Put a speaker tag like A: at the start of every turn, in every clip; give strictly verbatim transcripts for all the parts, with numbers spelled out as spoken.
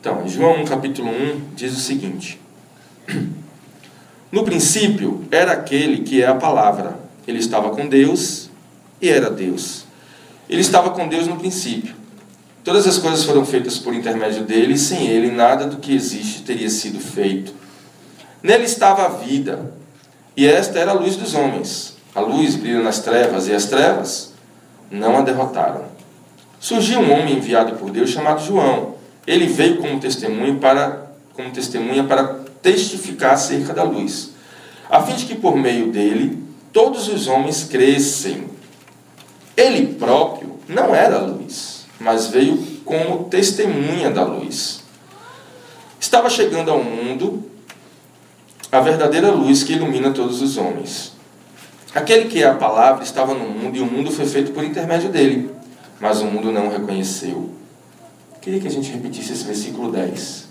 A: Então, João um, capítulo um, diz o seguinte: no princípio era aquele que é a palavra. Ele estava com Deus e era Deus. Ele estava com Deus no princípio. Todas as coisas foram feitas por intermédio dele, e sem ele nada do que existe teria sido feito. Nele estava a vida, e esta era a luz dos homens. A luz brilha nas trevas, e as trevas não a derrotaram. Surgiu um homem enviado por Deus chamado João. Ele veio como testemunho para, como testemunha para testificar acerca da luz, a fim de que por meio dele todos os homens crescem. Ele próprio não era a luz, mas veio como testemunha da luz. Estava chegando ao mundo a verdadeira luz que ilumina todos os homens. Aquele que é a palavra estava no mundo, e o mundo foi feito por intermédio dele, mas o mundo não o reconheceu. Queria que a gente repetisse esse versículo dez.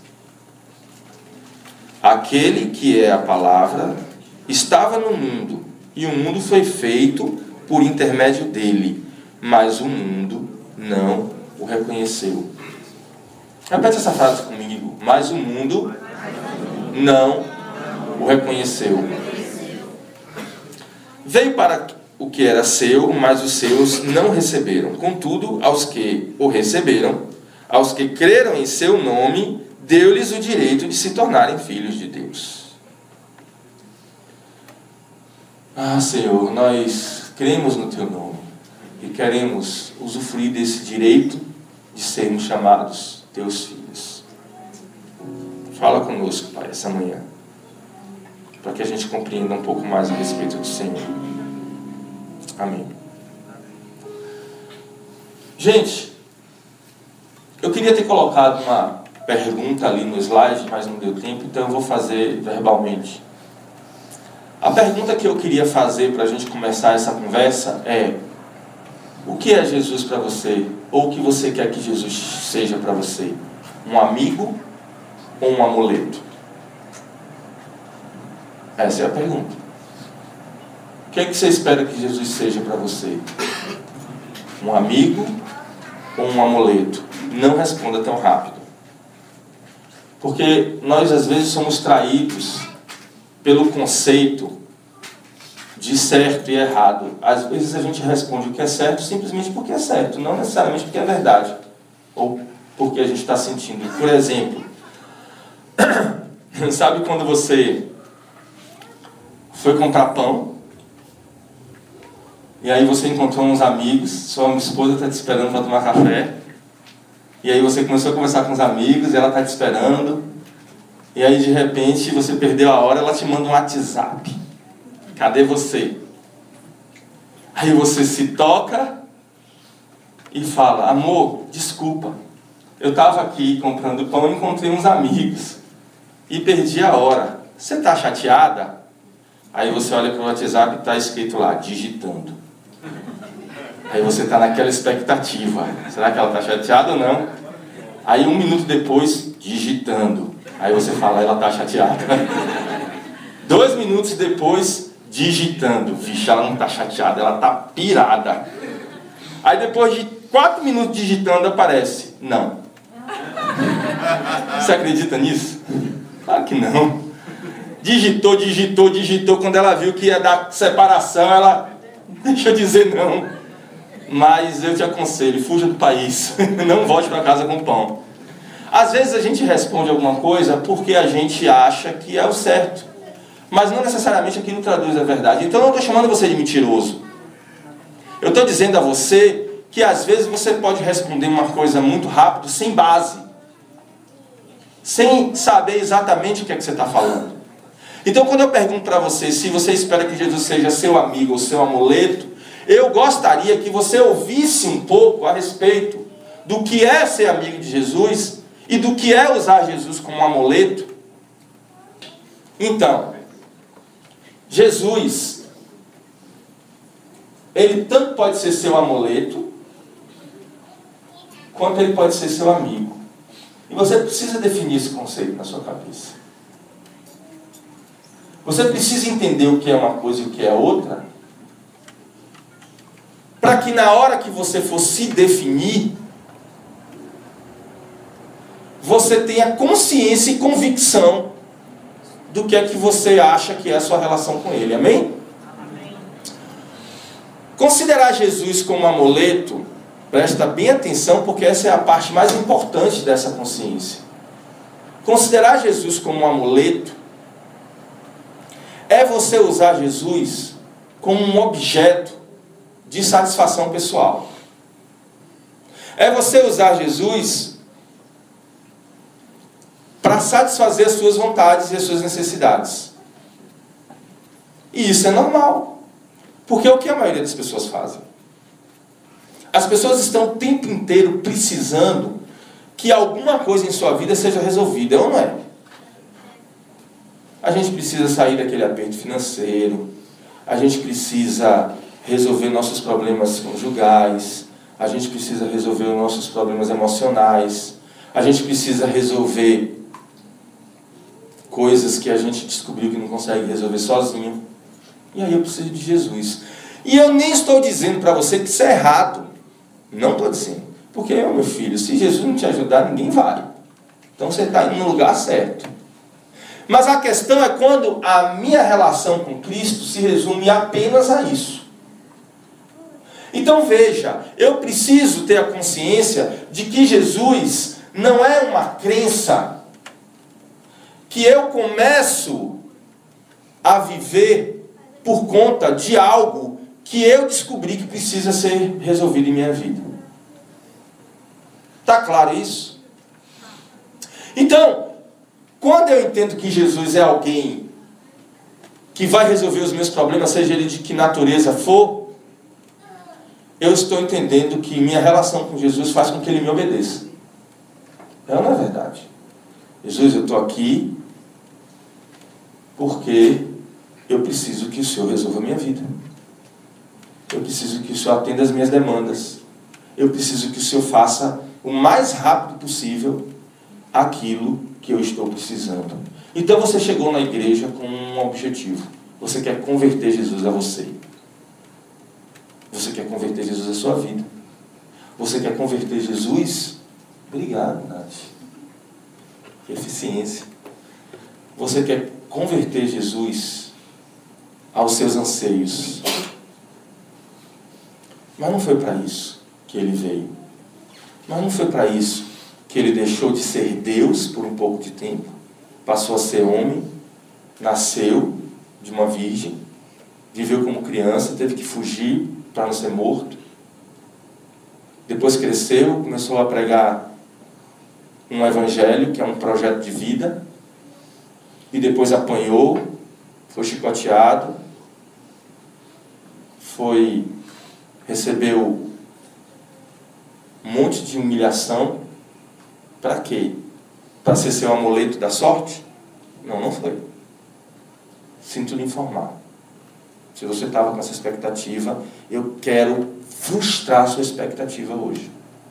A: Aquele que é a palavra estava no mundo, e o mundo foi feito por intermédio dele, mas o mundo não o reconheceu. Repete essa frase comigo. Mas o mundo não o reconheceu. Veio para o que era seu, mas os seus não receberam. Contudo, aos que o receberam, aos que creram em seu nome, deu-lhes o direito de se tornarem filhos de Deus. Ah, Senhor, nós cremos no teu nome e queremos usufruir desse direito de sermos chamados teus filhos. Fala conosco, Pai, essa manhã, para que a gente compreenda um pouco mais a respeito do Senhor. Amém. Gente, eu queria ter colocado uma pergunta ali no slide, mas não deu tempo, então eu vou fazer verbalmente. A pergunta que eu queria fazer para a gente começar essa conversa é: o que é Jesus para você? Ou o que você quer que Jesus seja para você? Um amigo ou um amuleto? Essa é a pergunta. O que é que você espera que Jesus seja para você? Um amigo ou um amuleto? Não responda tão rápido. Porque nós às vezes somos traídos pelo conceito de certo e errado. Às vezes a gente responde o que é certo simplesmente porque é certo, não necessariamente porque é verdade, ou porque a gente está sentindo. Por exemplo, sabe quando você foi comprar pão, e aí você encontrou uns amigos, sua esposa está te esperando para tomar café, e aí você começou a conversar com os amigos, e ela está te esperando, e aí de repente você perdeu a hora, ela te manda um WhatsApp: cadê você? Aí você se toca e fala: amor, desculpa, eu estava aqui comprando pão e encontrei uns amigos e perdi a hora, você está chateada? Aí você olha para o WhatsApp e está escrito lá: digitando. Aí você está naquela expectativa: será que ela está chateada ou não? Aí um minuto depois, digitando. Aí você fala: ela está chateada. Dois minutos depois, digitando. Vixe, ela não está chateada, ela está pirada. Aí depois de quatro minutos digitando, aparece: não. Você acredita nisso? Claro que não. Digitou, digitou, digitou. Quando ela viu que ia dar separação, ela: deixa eu dizer não. Mas eu te aconselho, fuja do país. Não volte para casa com pão. Às vezes a gente responde alguma coisa porque a gente acha que é o certo, mas não necessariamente aquilo traduz a verdade. Então eu não estou chamando você de mentiroso. Eu estou dizendo a você que às vezes você pode responder uma coisa muito rápido, sem base, sem saber exatamente o que é que você está falando. Então quando eu pergunto para você se você espera que Jesus seja seu amigo ou seu amuleto, eu gostaria que você ouvisse um pouco a respeito do que é ser amigo de Jesus e do que é usar Jesus como um amuleto. Então, Jesus, ele tanto pode ser seu amuleto, quanto ele pode ser seu amigo. E você precisa definir esse conceito na sua cabeça. Você precisa entender o que é uma coisa e o que é outra, para que na hora que você for se definir, você tenha consciência e convicção do que é que você acha que é a sua relação com Ele. Amém? Amém. Considerar Jesus como amuleto, presta bem atenção, porque essa é a parte mais importante dessa consciência. Considerar Jesus como um amuleto é você usar Jesus como um objeto de satisfação pessoal. É você usar Jesus para satisfazer as suas vontades e as suas necessidades. E isso é normal. Porque é o que a maioria das pessoas fazem. As pessoas estão o tempo inteiro precisando que alguma coisa em sua vida seja resolvida, ou não é? A gente precisa sair daquele aperto financeiro, a gente precisa resolver nossos problemas conjugais, a gente precisa resolver os nossos problemas emocionais, a gente precisa resolver coisas que a gente descobriu que não consegue resolver sozinho. E aí eu preciso de Jesus. E eu nem estou dizendo para você que isso é errado. Não estou dizendo. Porque, meu filho, se Jesus não te ajudar, ninguém vai. Então você está indo no lugar certo. Mas a questão é quando a minha relação com Cristo se resume apenas a isso. Então veja, eu preciso ter a consciência de que Jesus não é uma crença que eu começo a viver por conta de algo que eu descobri que precisa ser resolvido em minha vida. Está claro isso? Então, quando eu entendo que Jesus é alguém que vai resolver os meus problemas, seja ele de que natureza for, eu estou entendendo que minha relação com Jesus faz com que Ele me obedeça. É ou não é verdade? Jesus, eu estou aqui porque eu preciso que o Senhor resolva a minha vida. Eu preciso que o Senhor atenda as minhas demandas. Eu preciso que o Senhor faça o mais rápido possível aquilo que eu estou precisando. Então você chegou na igreja com um objetivo. Você quer converter Jesus a você. Você quer converter Jesus à sua vida. Você quer converter Jesus? Obrigado, Nath. Que eficiência. Você quer converter Jesus aos seus anseios. Mas não foi para isso que Ele veio. Mas não foi para isso que Ele deixou de ser Deus por um pouco de tempo. Passou a ser homem. Nasceu de uma virgem. Viveu como criança. Teve que fugir para não ser morto. Depois cresceu, começou a pregar um evangelho, que é um projeto de vida. E depois apanhou, foi chicoteado, foi, recebeu um monte de humilhação. Para quê? Para ser seu amuleto da sorte? Não, não foi. Sinto lhe informar. Se você estava com essa expectativa, eu quero frustrar a sua expectativa hoje.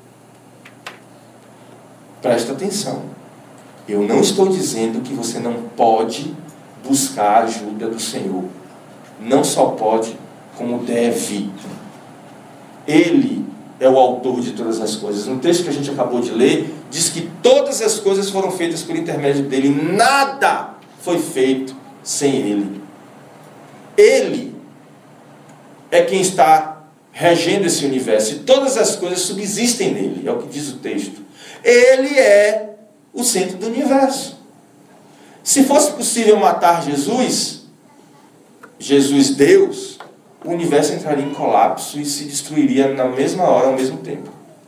A: Presta atenção. Eu não estou dizendo que você não pode buscar a ajuda do Senhor. Não só pode, como deve. Ele é o autor de todas as coisas. No texto que a gente acabou de ler, diz que todas as coisas foram feitas por intermédio dele. Nada foi feito sem ele. Ele é quem está regendo esse universo. E todas as coisas subsistem nele. É o que diz o texto. Ele é o centro do universo. Se fosse possível matar Jesus, Jesus Deus, o universo entraria em colapso e se destruiria na mesma hora, ao mesmo tempo.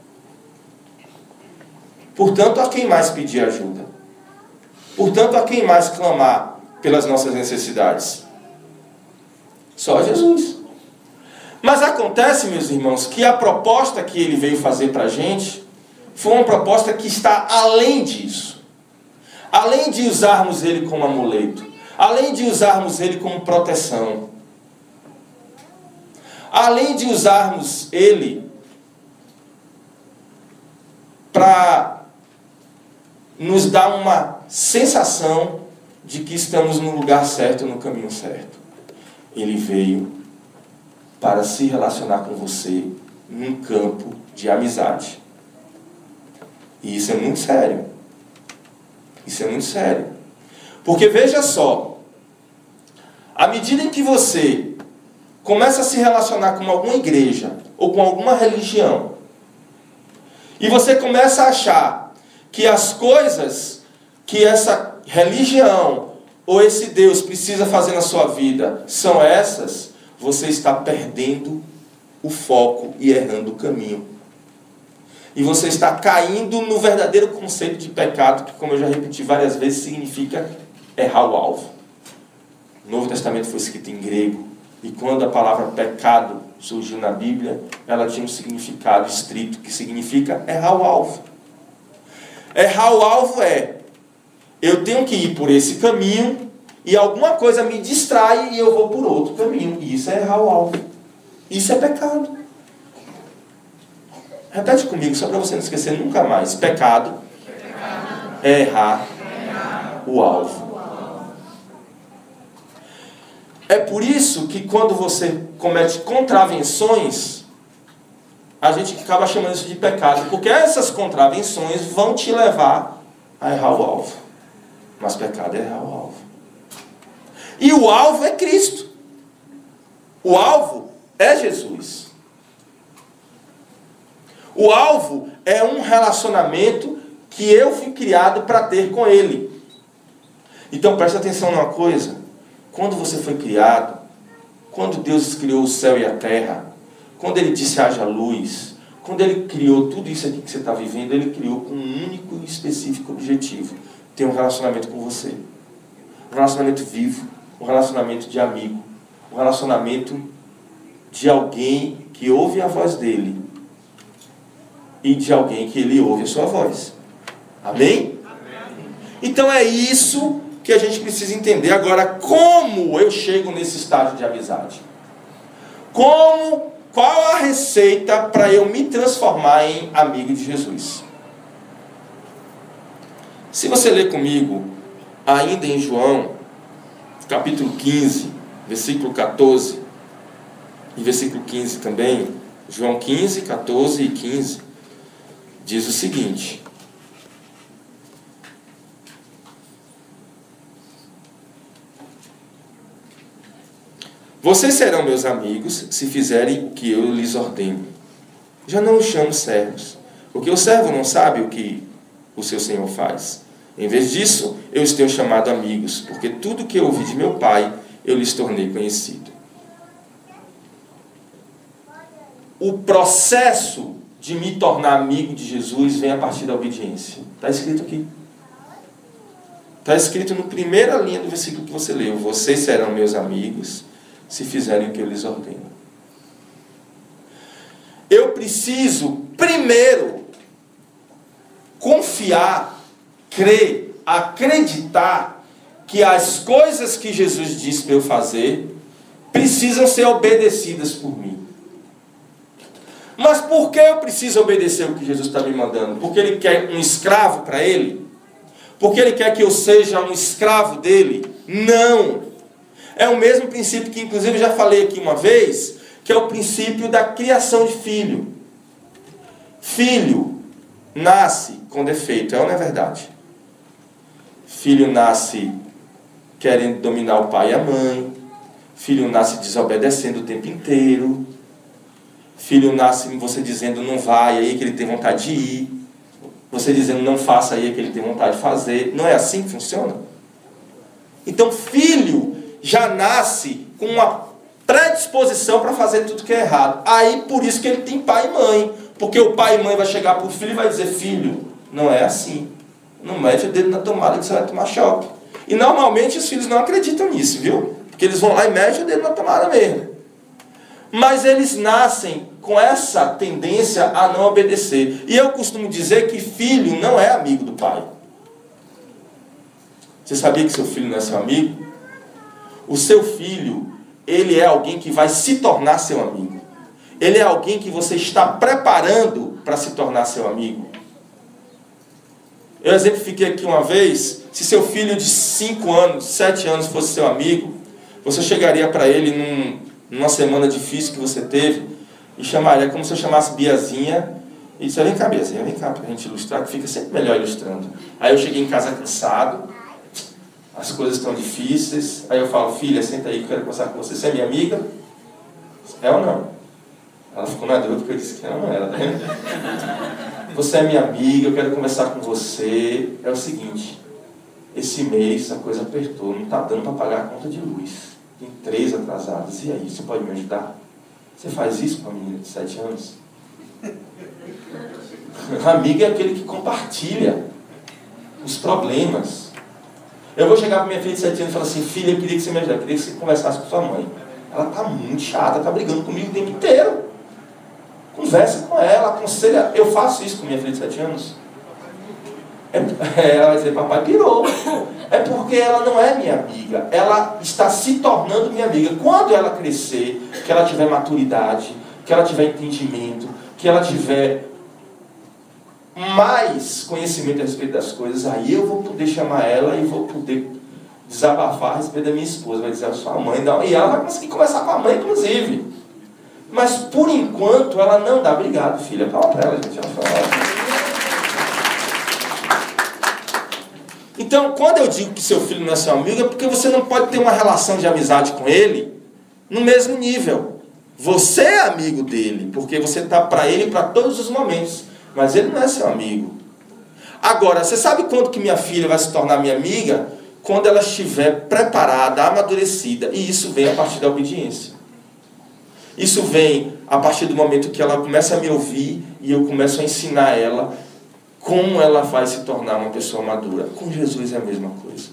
A: Portanto, a quem mais pedir ajuda? Portanto, a quem mais clamar pelas nossas necessidades? Só Jesus. Mas acontece, meus irmãos, que a proposta que ele veio fazer para a gente foi uma proposta que está além disso. Além de usarmos ele como amuleto, além de usarmos ele como proteção, além de usarmos ele para nos dar uma sensação de que estamos no lugar certo, no caminho certo. Ele veio para se relacionar com você num campo de amizade. E isso é muito sério. Isso é muito sério. Porque veja só, à medida em que você começa a se relacionar com alguma igreja ou com alguma religião, e você começa a achar que as coisas que essa religião ou esse Deus precisa fazer na sua vida são essas, você está perdendo o foco e errando o caminho. E você está caindo no verdadeiro conceito de pecado, que, como eu já repeti várias vezes, significa errar o alvo. O Novo Testamento foi escrito em grego, e quando a palavra pecado surgiu na Bíblia, ela tinha um significado estrito, que significa errar o alvo. Errar o alvo é, eu tenho que ir por esse caminho, e alguma coisa me distrai e eu vou por outro caminho. E isso é errar o alvo. Isso é pecado. Repete comigo, só para você não esquecer nunca mais. Pecado, pecado. É errar, é errar o alvo. É por isso que quando você comete contravenções, a gente acaba chamando isso de pecado, porque essas contravenções vão te levar a errar o alvo. Mas pecado é errar o alvo. E o alvo é Cristo. O alvo é Jesus. O alvo é um relacionamento que eu fui criado para ter com Ele. Então preste atenção numa coisa. Quando você foi criado, quando Deus criou o céu e a terra, quando Ele disse haja luz, quando Ele criou tudo isso aqui que você está vivendo, Ele criou com um único e específico objetivo: ter um relacionamento com você. Um relacionamento vivo, um relacionamento de amigo, um relacionamento de alguém que ouve a voz dEle e de alguém que Ele ouve a sua voz. Amém? Amém. Então é isso que a gente precisa entender. Agora, como eu chego nesse estágio de amizade? Como, qual a receita para eu me transformar em amigo de Jesus? Se você ler comigo, ainda em João, capítulo quinze, versículo quatorze, e versículo quinze também, João quinze, quatorze e quinze, diz o seguinte: vocês serão meus amigos se fizerem o que eu lhes ordeno. Já não os chamo servos, porque o servo não sabe o que o seu senhor faz. Em vez disso, eu os tenho chamado amigos, porque tudo que eu ouvi de meu Pai, eu lhes tornei conhecido. O processo de me tornar amigo de Jesus vem a partir da obediência. Está escrito aqui. Está escrito na primeira linha do versículo que você leu: vocês serão meus amigos se fizerem o que eu lhes ordeno. Eu preciso primeiro confiar, crer, acreditar que as coisas que Jesus disse para eu fazer precisam ser obedecidas por mim. Mas por que eu preciso obedecer o que Jesus está me mandando? Porque Ele quer um escravo para Ele? Porque Ele quer que eu seja um escravo dEle? Não! É o mesmo princípio que, inclusive, eu já falei aqui uma vez, que é o princípio da criação de filho. Filho nasce com defeito, é ou não é verdade? Filho nasce querendo dominar o pai e a mãe. Filho nasce desobedecendo o tempo inteiro. Filho nasce você dizendo não vai, aí que ele tem vontade de ir. Você dizendo não faça, aí que ele tem vontade de fazer. Não é assim que funciona? Então filho já nasce com uma predisposição para fazer tudo que é errado. Aí por isso que ele tem pai e mãe. Porque o pai e mãe vai chegar para o filho e vai dizer: filho, não é assim. Não mete o dedo na tomada que você vai tomar choque. E normalmente os filhos não acreditam nisso, viu? Porque eles vão lá e metem o dedo na tomada mesmo. Mas eles nascem com essa tendência a não obedecer. E eu costumo dizer que filho não é amigo do pai. Você sabia que seu filho não é seu amigo? O seu filho, ele é alguém que vai se tornar seu amigo. Ele é alguém que você está preparando para se tornar seu amigo. Eu exemplifiquei aqui uma vez: se seu filho de cinco anos, sete anos fosse seu amigo, você chegaria para ele num, numa semana difícil que você teve e chamaria como se eu chamasse Biazinha E disse, vem cá, Beazinha, vem cá, pra gente ilustrar, que fica sempre melhor ilustrando. Aí eu cheguei em casa cansado, as coisas estão difíceis, aí eu falo, filha, senta aí que eu quero conversar com você. Você é minha amiga? É ou não? Ela ficou na dúvida porque eu disse que ela não era, tá vendo? Você é minha amiga, eu quero conversar com você. É o seguinte, esse mês a coisa apertou, não está dando para pagar a conta de luz. Tem três atrasadas, e aí, você pode me ajudar? Você faz isso com uma menina de sete anos? Amigo é aquele que compartilha os problemas. Eu vou chegar para minha filha de sete anos e falar assim, filha, eu queria que você me ajudasse, eu queria que você conversasse com sua mãe. Ela está muito chata, está brigando comigo o tempo inteiro. Conversa com ela, aconselha. Eu faço isso com minha filha de sete anos. É, ela vai dizer, papai pirou. É porque ela não é minha amiga. Ela está se tornando minha amiga. Quando ela crescer, que ela tiver maturidade, que ela tiver entendimento, que ela tiver mais conhecimento a respeito das coisas, aí eu vou poder chamar ela e vou poder desabafar a respeito da minha esposa. Vai dizer, a sua mãe não. E ela vai conseguir conversar com a mãe, inclusive. Mas por enquanto ela não dá. Obrigado, filha. Fala para ela, gente. Ela fala. Então, quando eu digo que seu filho não é seu amigo, é porque você não pode ter uma relação de amizade com ele no mesmo nível. Você é amigo dele, porque você está para ele para todos os momentos. Mas ele não é seu amigo. Agora, você sabe quando que minha filha vai se tornar minha amiga? Quando ela estiver preparada, amadurecida. E isso vem a partir da obediência. Isso vem a partir do momento que ela começa a me ouvir e eu começo a ensinar ela como ela vai se tornar uma pessoa madura. Com Jesus é a mesma coisa.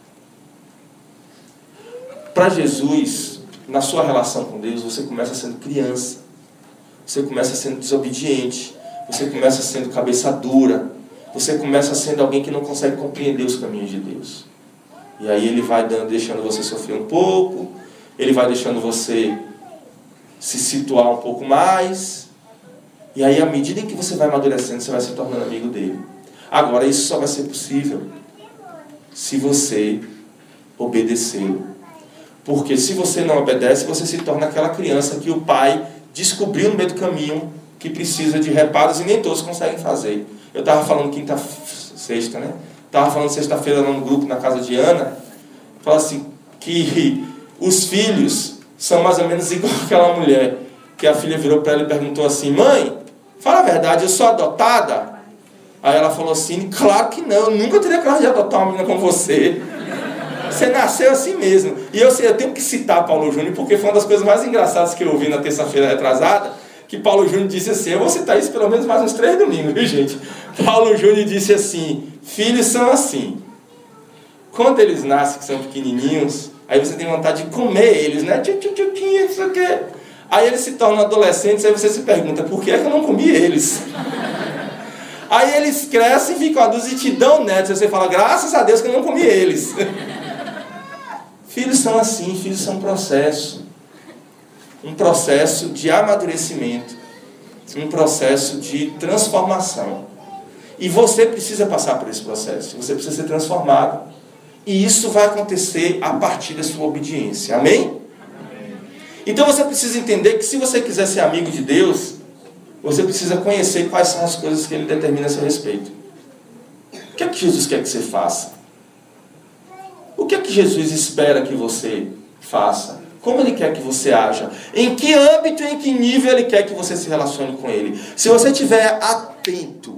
A: Para Jesus, na sua relação com Deus, você começa sendo criança. Você começa sendo desobediente. Você começa sendo cabeça dura. Você começa sendo alguém que não consegue compreender os caminhos de Deus. E aí ele vai dando, deixando você sofrer um pouco. Ele vai deixando você se situar um pouco mais. E aí, à medida em que você vai amadurecendo, você vai se tornando amigo dele. Agora, isso só vai ser possível se você obedecê-lo. Porque se você não obedece, você se torna aquela criança que o pai descobriu no meio do caminho que precisa de reparos e nem todos conseguem fazer. Eu estava falando quinta, sexta, né? Estava falando sexta-feira no grupo na casa de Ana. Fala assim, que os filhos são mais ou menos igual aquela mulher. Que a filha virou para ela e perguntou assim, mãe, fala a verdade, eu sou adotada? Aí ela falou assim, claro que não, eu nunca teria coragem de adotar uma menina como você. Você nasceu assim mesmo. E eu, eu tenho que citar Paulo Júnior, porque foi uma das coisas mais engraçadas que eu ouvi na terça-feira retrasada, que Paulo Júnior disse assim, eu vou citar isso pelo menos mais uns três domingos, viu gente? Paulo Júnior disse assim, filhos são assim. Quando eles nascem, que são pequenininhos, aí você tem vontade de comer eles, né? Tchutchuquinha, isso aqui. Aí eles se tornam adolescentes, aí você se pergunta, por que é que eu não comi eles? Aí eles crescem, ficam adultos e te dão netos. Aí você fala, graças a Deus que eu não comi eles. Filhos são assim, filhos são um processo. Um processo de amadurecimento. Um processo de transformação. E você precisa passar por esse processo. Você precisa ser transformado. E isso vai acontecer a partir da sua obediência. Amém? Então você precisa entender que se você quiser ser amigo de Deus, você precisa conhecer quais são as coisas que Ele determina a seu respeito. O que é que Jesus quer que você faça? O que é que Jesus espera que você faça? Como Ele quer que você haja? Em que âmbito e em que nível Ele quer que você se relacione com Ele? Se você estiver atento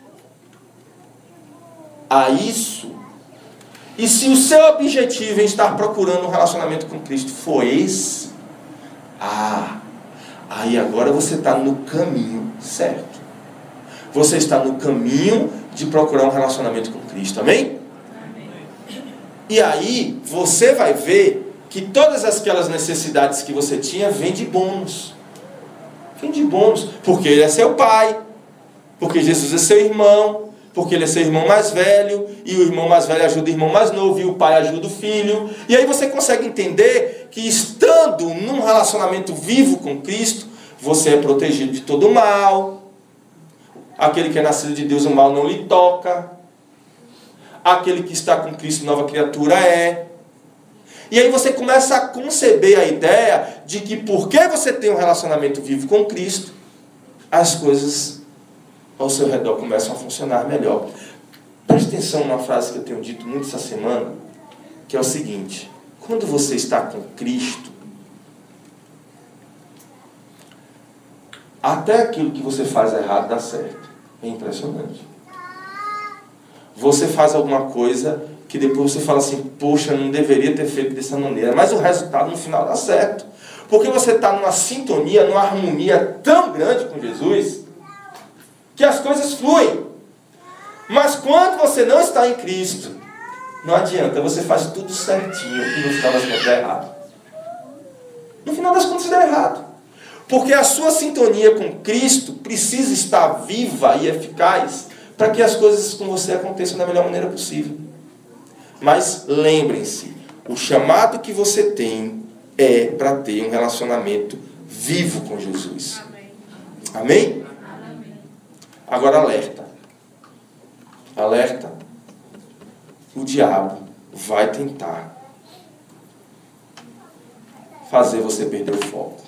A: a isso, e se o seu objetivo em estar procurando um relacionamento com Cristo for esse, ah, aí agora você está no caminho certo. Você está no caminho de procurar um relacionamento com Cristo, amém? Amém. E aí você vai ver que todas aquelas necessidades que você tinha vêm de bônus. Vêm de bônus, porque Ele é seu pai, porque Jesus é seu irmão, porque Ele é seu irmão mais velho, e o irmão mais velho ajuda o irmão mais novo, e o pai ajuda o filho. E aí você consegue entender que estando num relacionamento vivo com Cristo, você é protegido de todo o mal. Aquele que é nascido de Deus, o mal não lhe toca. Aquele que está com Cristo, nova criatura é. E aí você começa a conceber a ideia de que porque você tem um relacionamento vivo com Cristo, as coisas ao seu redor começam a funcionar melhor. Preste atenção numa frase que eu tenho dito muito essa semana, que é o seguinte: quando você está com Cristo, até aquilo que você faz errado dá certo. É impressionante. Você faz alguma coisa que depois você fala assim, poxa, não deveria ter feito dessa maneira, mas o resultado no final dá certo. Porque você está numa sintonia, numa harmonia tão grande com Jesus, que as coisas fluem. Mas quando você não está em Cristo, não adianta, você faz tudo certinho e no final das contas dá errado. No final das contas dá errado. Porque a sua sintonia com Cristo precisa estar viva e eficaz para que as coisas com você aconteçam da melhor maneira possível. Mas lembrem-se, o chamado que você tem é para ter um relacionamento vivo com Jesus. Amém? Amém? Agora alerta. Alerta. O diabo vai tentar fazer você perder o foco.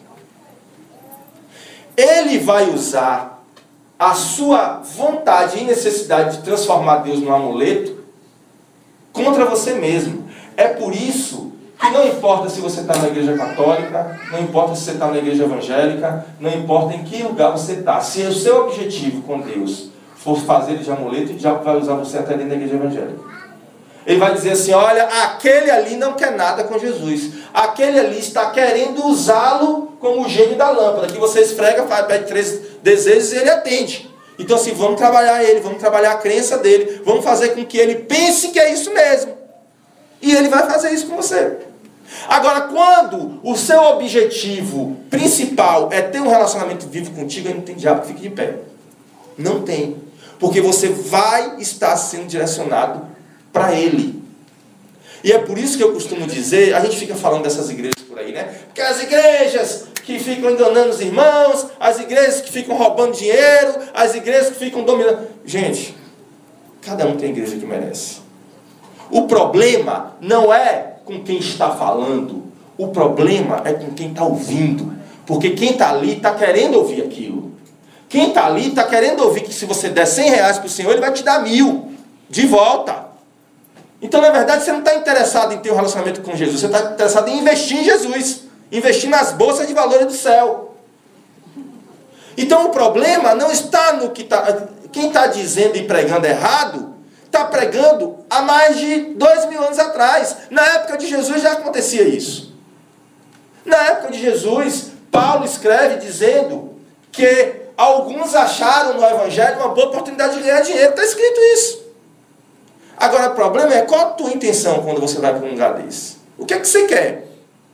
A: Ele vai usar a sua vontade e necessidade de transformar Deus num amuleto contra você mesmo. É por isso que não importa se você está na igreja católica, não importa se você está na igreja evangélica, não importa em que lugar você está. Se o seu objetivo com Deus for fazer ele de amuleto, o diabo vai usar você até dentro da igreja evangélica. Ele vai dizer assim, olha, aquele ali não quer nada com Jesus. Aquele ali está querendo usá-lo como o gênio da lâmpada, que você esfrega, faz, pede três desejos e ele atende. Então assim, vamos trabalhar ele, vamos trabalhar a crença dele, vamos fazer com que ele pense que é isso mesmo. E ele vai fazer isso com você. Agora, quando o seu objetivo principal é ter um relacionamento vivo contigo, aí não tem diabo que fique de pé. Não tem. Porque você vai estar sendo direcionado para ele. E é por isso que eu costumo dizer, a gente fica falando dessas igrejas por aí, né? Porque as igrejas que ficam enganando os irmãos, as igrejas que ficam roubando dinheiro, as igrejas que ficam dominando. Gente, cada um tem a igreja que merece. O problema não é com quem está falando, o problema é com quem está ouvindo. Porque quem está ali está querendo ouvir aquilo. Quem está ali está querendo ouvir que se você der cem reais para o Senhor, ele vai te dar mil de volta. Então, na verdade, você não está interessado em ter um relacionamento com Jesus, você está interessado em investir em Jesus, investir nas bolsas de valores do céu. Então, o problema não está no que está... Quem está dizendo e pregando errado, está pregando há mais de dois mil anos atrás. Na época de Jesus já acontecia isso. Na época de Jesus, Paulo escreve dizendo que alguns acharam no Evangelho uma boa oportunidade de ganhar dinheiro. Está escrito isso. Agora, o problema é qual a tua intenção quando você vai para um lugar desse? O que é que você quer?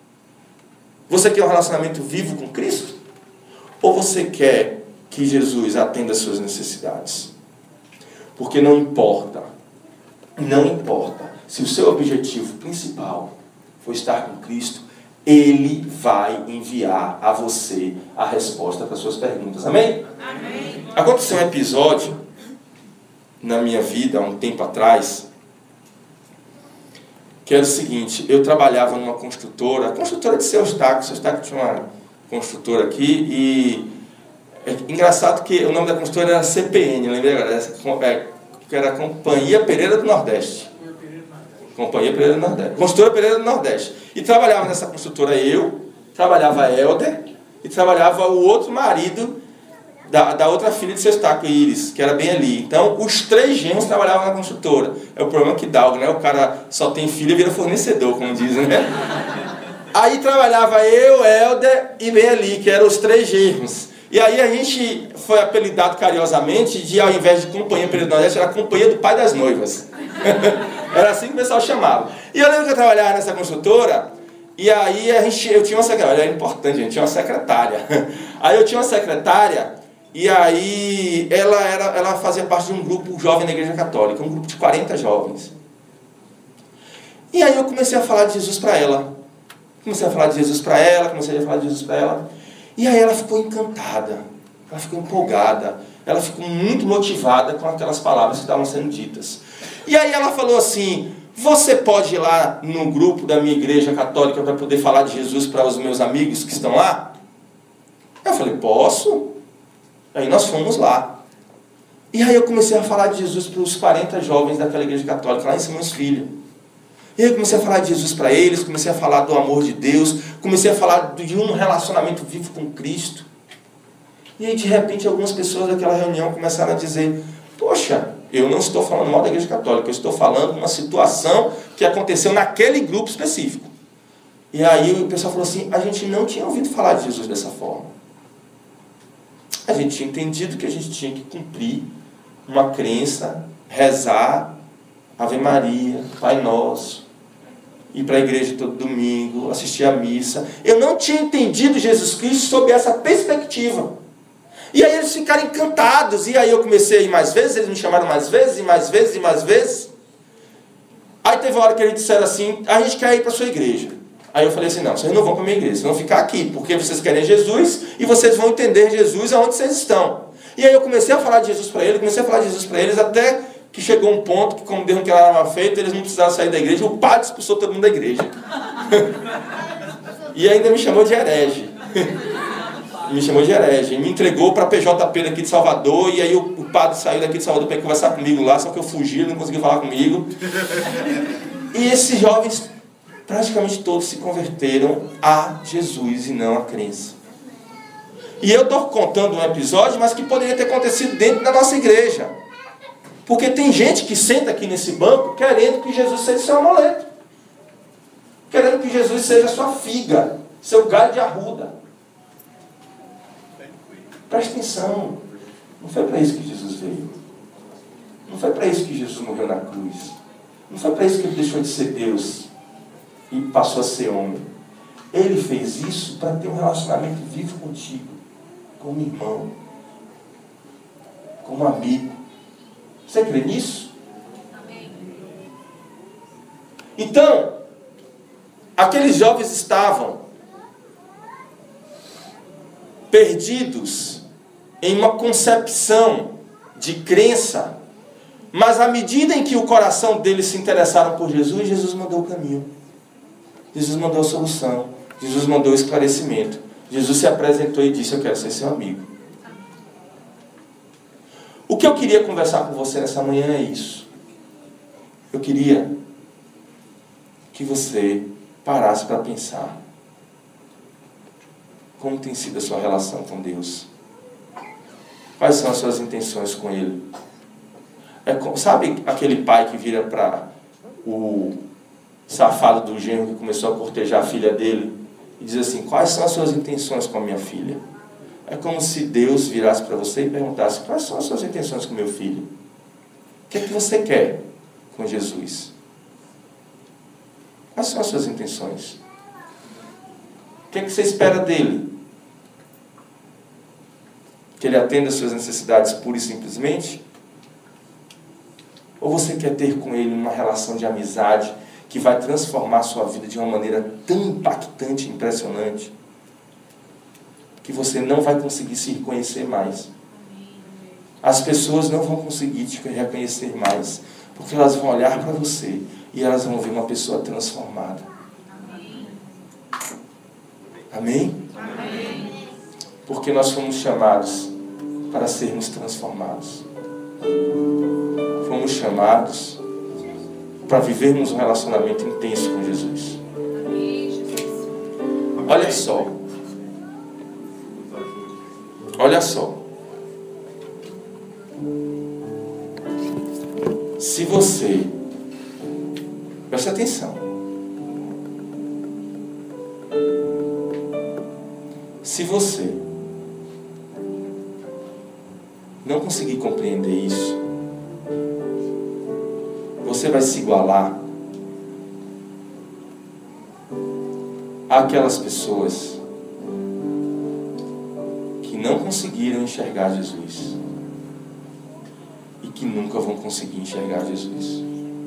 A: Você quer um relacionamento vivo com Cristo? Ou você quer que Jesus atenda às suas necessidades? Porque não importa, não importa, se o seu objetivo principal for estar com Cristo, Ele vai enviar a você a resposta para as suas perguntas. Amém? Amém. Aconteceu um episódio na minha vida, há um tempo atrás, que era o seguinte, eu trabalhava numa construtora, a construtora de Seu Eustáquio, Seu Eustáquio tinha uma construtora aqui, e é engraçado que o nome da construtora era C P N, lembrei agora, que era a Companhia Pereira do Nordeste. Companhia Pereira do Nordeste. Construtora Pereira do Nordeste. E trabalhava nessa construtora eu, trabalhava a Helder, e trabalhava o outro marido Da, da outra filha de Seu Eustáquio, Iris, que era bem ali. Então, os três gêmeos trabalhavam na construtora. É o problema que dá, né? O cara só tem filha e vira fornecedor, como dizem, né? Aí trabalhava eu, Helder e bem ali, que eram os três gêmeos. E aí a gente foi apelidado carinhosamente de, ao invés de Companhia Pereira do Nordeste, era a Companhia do Pai das Noivas. Era assim que o pessoal chamava. E eu lembro que eu trabalhava nessa construtora, e aí a gente, eu tinha uma secretária, era importante, gente, tinha uma secretária. Aí eu tinha uma secretária, e aí ela, era, ela fazia parte de um grupo jovem na igreja católica, um grupo de quarenta jovens. E aí eu comecei a falar de Jesus para ela. Comecei a falar de Jesus para ela, comecei a falar de Jesus para ela. E aí ela ficou encantada, ela ficou empolgada, ela ficou muito motivada com aquelas palavras que estavam sendo ditas. E aí ela falou assim, você pode ir lá no grupo da minha igreja católica para poder falar de Jesus para os meus amigos que estão lá? Eu falei, posso? Aí nós fomos lá. E aí eu comecei a falar de Jesus para os quarenta jovens daquela igreja católica, lá em Simões Filho. E aí eu comecei a falar de Jesus para eles, comecei a falar do amor de Deus, comecei a falar de um relacionamento vivo com Cristo. E aí de repente algumas pessoas daquela reunião começaram a dizer, poxa, eu não estou falando mal da igreja católica, eu estou falando de uma situação que aconteceu naquele grupo específico. E aí o pessoal falou assim, a gente não tinha ouvido falar de Jesus dessa forma. A gente tinha entendido que a gente tinha que cumprir uma crença, rezar, Ave Maria, Pai Nosso, ir para a igreja todo domingo, assistir a missa. Eu não tinha entendido Jesus Cristo sob essa perspectiva. E aí eles ficaram encantados, e aí eu comecei a ir mais vezes, eles me chamaram mais vezes, e mais vezes, e mais vezes. Aí teve uma hora que eles disseram assim, a gente quer ir para a sua igreja. Aí eu falei assim, não, vocês não vão para a minha igreja, vocês vão ficar aqui, porque vocês querem Jesus, e vocês vão entender Jesus aonde vocês estão. E aí eu comecei a falar de Jesus para eles, comecei a falar de Jesus para eles, até que chegou um ponto que, como Deus não queria nada feito, eles não precisavam sair da igreja, o padre expulsou todo mundo da igreja. E ainda me chamou de herege. Me chamou de herege, e me entregou para a P J P daqui de Salvador, e aí o, o padre saiu daqui de Salvador para conversar comigo lá, só que eu fugi, ele não conseguiu falar comigo. E esses jovens, praticamente todos se converteram a Jesus e não a crença. E eu estou contando um episódio, mas que poderia ter acontecido dentro da nossa igreja. Porque tem gente que senta aqui nesse banco querendo que Jesus seja seu amuleto. Querendo que Jesus seja sua figa, seu galho de arruda. Preste atenção, não foi para isso que Jesus veio. Não foi para isso que Jesus morreu na cruz. Não foi para isso que ele deixou de ser Deus e passou a ser homem. Ele fez isso para ter um relacionamento vivo contigo, como irmão, como amigo. Você crê nisso? Amém. Então, aqueles jovens estavam perdidos em uma concepção de crença, mas à medida em que o coração deles se interessaram por Jesus, Jesus mandou o caminho, Jesus mandou a solução, Jesus mandou o esclarecimento, Jesus se apresentou e disse, eu quero ser seu amigo. O que eu queria conversar com você nessa manhã é isso. Eu queria que você parasse para pensar como tem sido a sua relação com Deus. Quais são as suas intenções com Ele? É, sabe aquele pai que vira para o safado do genro que começou a cortejar a filha dele e diz assim, quais são as suas intenções com a minha filha? É como se Deus virasse para você e perguntasse, quais são as suas intenções com meu filho? O que é que você quer com Jesus? Quais são as suas intenções? O que é que você espera dele? Que ele atenda às suas necessidades pura e simplesmente? Ou você quer ter com ele uma relação de amizade que vai transformar a sua vida de uma maneira tão impactante e impressionante que você não vai conseguir se reconhecer mais? As pessoas não vão conseguir te reconhecer mais, porque elas vão olhar para você e elas vão ver uma pessoa transformada. Amém? Amém? Porque nós fomos chamados para sermos transformados. Fomos chamados para vivermos um relacionamento intenso com Jesus. Olha só. Olha só. Se você... Preste atenção. Se você não conseguir compreender isso, você vai se igualar àquelas pessoas que não conseguiram enxergar Jesus e que nunca vão conseguir enxergar Jesus.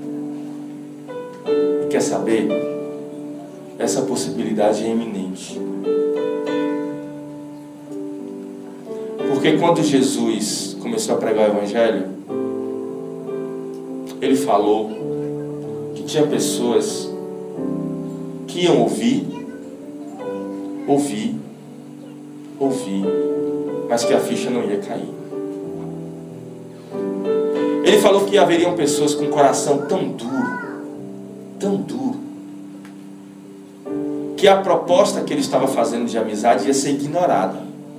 A: E quer saber? Essa possibilidade é iminente. Porque quando Jesus começou a pregar o Evangelho, Ele falou que tinha pessoas que iam ouvir, ouvir, ouvir, mas que a ficha não ia cair. Ele falou que haveriam pessoas com coração tão duro, tão duro, que a proposta que ele estava fazendo de amizade ia ser ignorada.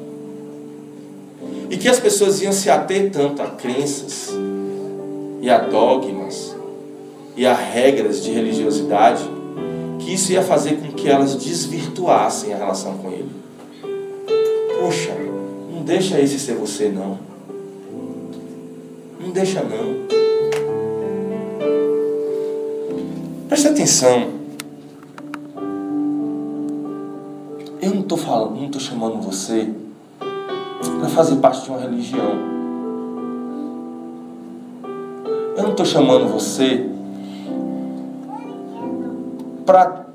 A: E que as pessoas iam se ater tanto a crenças, e a dogmas, e a regras de religiosidade, que isso ia fazer com que elas desvirtuassem a relação com ele. Poxa, não deixa esse ser você não. Não deixa não. Preste atenção. Eu não estou falando, não estou chamando você para fazer parte de uma religião. Eu não estou chamando você para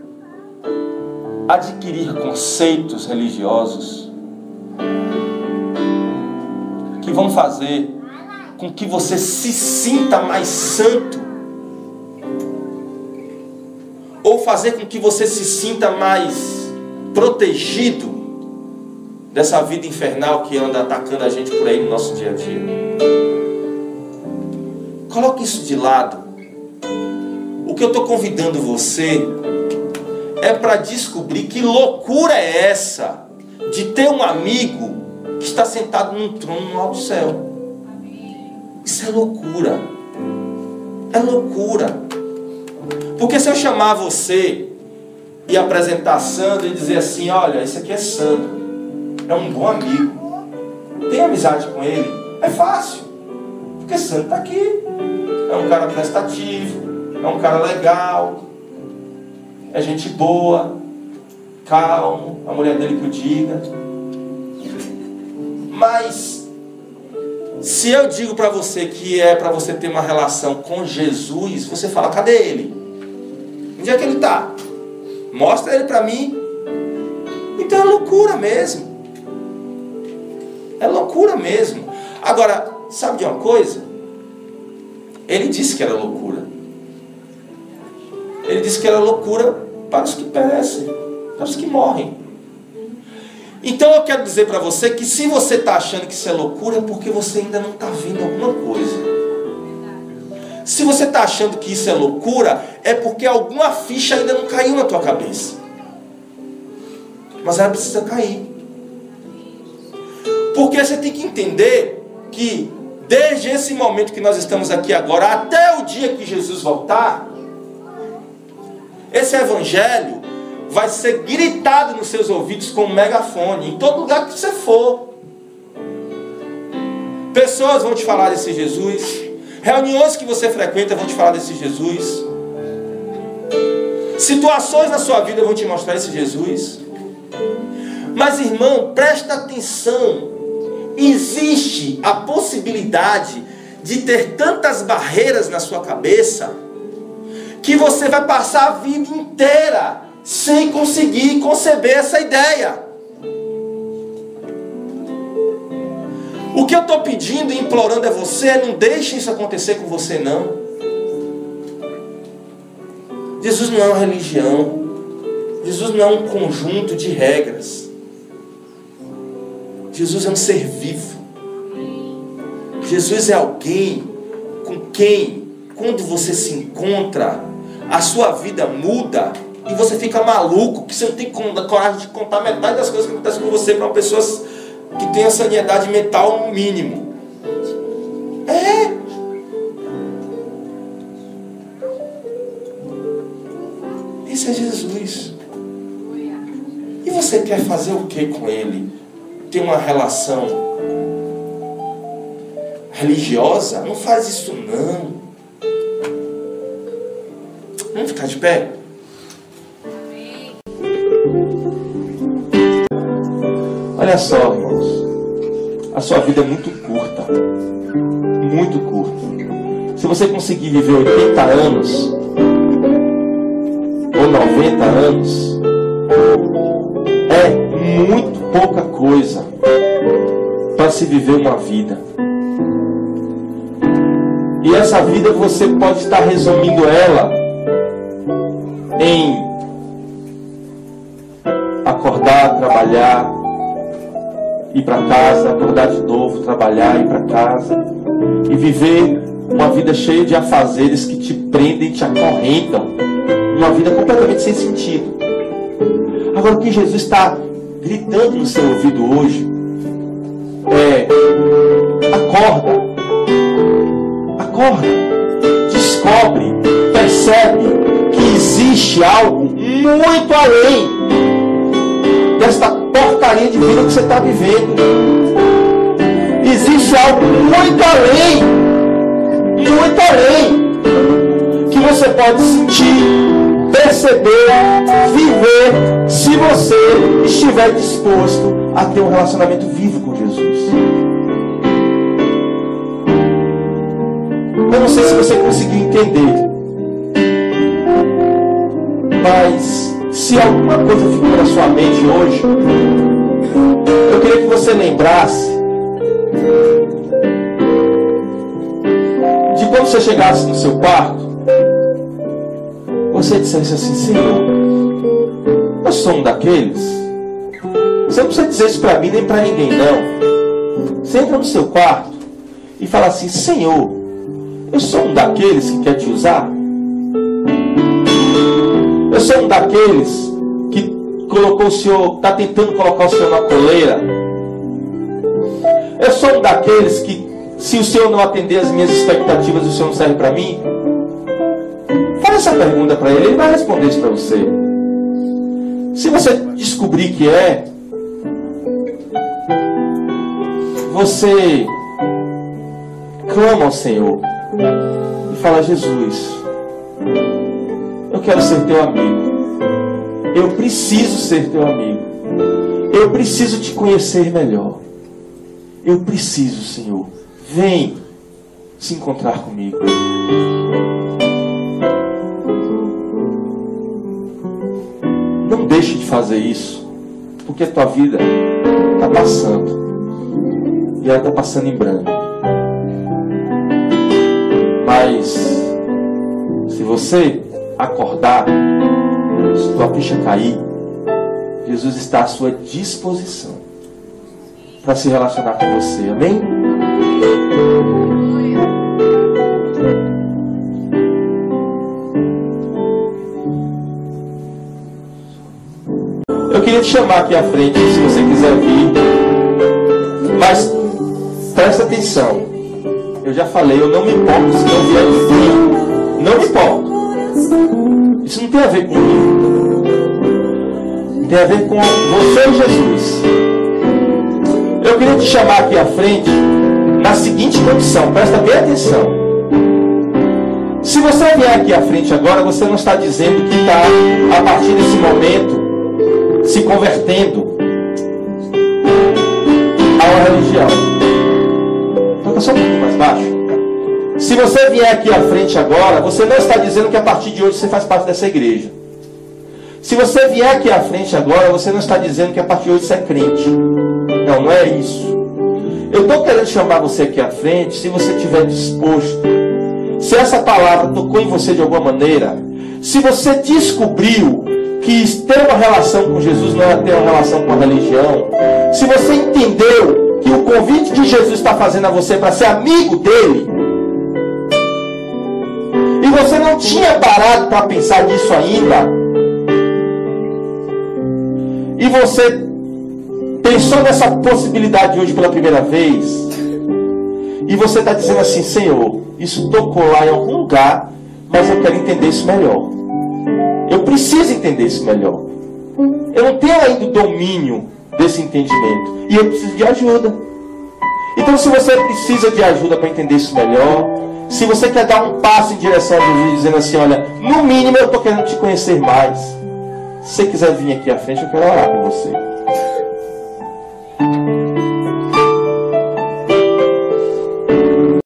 A: adquirir conceitos religiosos que vão fazer com que você se sinta mais santo, ou fazer com que você se sinta mais protegido dessa vida infernal que anda atacando a gente por aí no nosso dia a dia. Coloque isso de lado. O que eu estou convidando você é para descobrir que loucura é essa de ter um amigo que está sentado num trono no alto céu. Isso é loucura. É loucura. Porque se eu chamar você e apresentar Sandro e dizer assim, olha, esse aqui é Sandro, é um bom amigo, tem amizade com ele, é fácil, porque Sandro está aqui, é um cara prestativo, é um cara legal, é gente boa, calmo, a mulher dele que o diga. Mas se eu digo para você que é para você ter uma relação com Jesus, você fala, cadê ele? Onde é que ele está? Mostra ele para mim. Então é loucura mesmo. É loucura mesmo. Agora, sabe de uma coisa? Ele disse que era loucura. Ele disse que era loucura para os que perecem, para os que morrem. Então eu quero dizer para você que se você está achando que isso é loucura, é porque você ainda não está vendo alguma coisa. Se você está achando que isso é loucura, é porque alguma ficha ainda não caiu na tua cabeça. Mas ela precisa cair. Porque você tem que entender que desde esse momento que nós estamos aqui agora, até o dia que Jesus voltar, esse evangelho vai ser gritado nos seus ouvidos com um megafone, em todo lugar que você for. Pessoas vão te falar desse Jesus. Reuniões que você frequenta vão te falar desse Jesus. Situações na sua vida vão te mostrar esse Jesus. Mas, irmão, presta atenção. Existe a possibilidade de ter tantas barreiras na sua cabeça que você vai passar a vida inteira sem conseguir conceber essa ideia. O que eu estou pedindo e implorando a você, não deixe isso acontecer com você não. Jesus não é uma religião. Jesus não é um conjunto de regras. Jesus é um ser vivo. Jesus é alguém com quem, quando você se encontra, a sua vida muda e você fica maluco, que você não tem coragem de contar metade das coisas que acontecem com você para uma pessoa que tem a sanidade mental no mínimo. É. Esse é Jesus. E você quer fazer o que com ele? Ter uma relação religiosa? Não faz isso não. Vamos ficar de pé? Olha só, irmãos. A sua vida é muito curta. Muito curta. Se você conseguir viver oitenta anos ou noventa anos, é muito pouca coisa para se viver uma vida. E essa vida você pode estar resumindo ela em acordar, trabalhar, ir para casa, acordar de novo, trabalhar, ir para casa e viver
B: uma vida cheia de afazeres que te prendem e te acorrentam. Uma vida completamente sem sentido. Agora, o que Jesus está gritando no seu ouvido hoje é: acorda, acorda, descobre, percebe que existe algo muito além desta porcaria de vida que você está vivendo. Existe algo muito além, muito além, que você pode sentir, perceber, viver, se você estiver disposto a ter um relacionamento vivo com Jesus. Eu não sei se você conseguiu entender, mas se alguma coisa ficou na sua mente hoje, eu queria que você lembrasse de quando você chegasse no seu quarto, você dissesse assim: Senhor, eu sou um daqueles. Você não precisa dizer isso para mim nem para ninguém, não. Você entra no seu quarto e fala assim: Senhor, eu sou um daqueles que quer te usar. Eu sou um daqueles que colocou o Senhor, está tentando colocar o Senhor na coleira. Eu sou um daqueles que, se o Senhor não atender as minhas expectativas, o Senhor não serve para mim. Fala essa pergunta para Ele, Ele vai responder isso para você. Se você descobrir que é, você clama ao Senhor e fala: Jesus, eu quero ser teu amigo. Eu preciso ser teu amigo. Eu preciso te conhecer melhor. Eu preciso, Senhor. Vem se encontrar comigo. Não deixe de fazer isso, porque a tua vida está passando. E ela está passando em branco. Mas se você acordar, se tua ficha cair, Jesus está à sua disposição para se relacionar com você. Amém? Eu queria te chamar aqui à frente, se você quiser vir. Mas presta atenção. Eu já falei, eu não me importo se não vier de frio. Não me importo. Isso não tem a ver comigo. Tem a ver com você e Jesus. Eu queria te chamar aqui à frente na seguinte condição. Presta bem atenção. Se você vier aqui à frente agora, você não está dizendo que está, a partir desse momento, se convertendo a uma religião. Toca só um pouquinho mais baixo. Se você vier aqui à frente agora, você não está dizendo que a partir de hoje você faz parte dessa igreja. Se você vier aqui à frente agora, você não está dizendo que a partir de hoje você é crente. Não, não é isso. Eu estou querendo chamar você aqui à frente, se você estiver disposto. Se essa palavra tocou em você de alguma maneira, se você descobriu que ter uma relação com Jesus não é ter uma relação com a religião, se você entendeu que o convite de Jesus está fazendo a você para ser amigo dele, e você não tinha parado para pensar nisso ainda, e você pensou nessa possibilidade hoje pela primeira vez, e você está dizendo assim: Senhor, isso tocou lá em algum lugar, mas eu quero entender isso melhor. Eu preciso entender isso melhor. Eu não tenho ainda o domínio desse entendimento. E eu preciso de ajuda. Então, se você precisa de ajuda para entender isso melhor, se você quer dar um passo em direção a Jesus, dizendo assim: olha, no mínimo eu estou querendo te conhecer mais. Se você quiser vir aqui à frente, eu quero orar com você.